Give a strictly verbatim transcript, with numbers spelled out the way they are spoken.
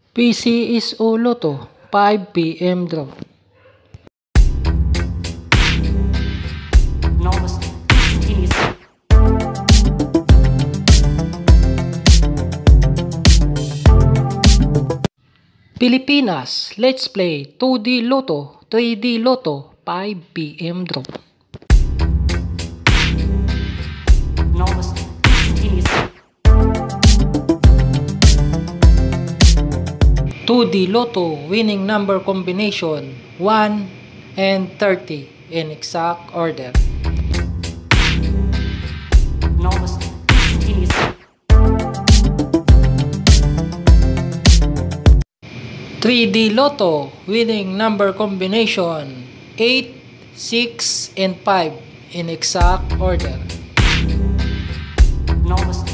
P C S O Lotto, five P M draw. Pilipinas, let's play two D Lotto, three D Lotto, five P M draw. two D Lotto winning number combination one and thirty in exact order. three D Lotto winning number combination eight, six, and five in exact order.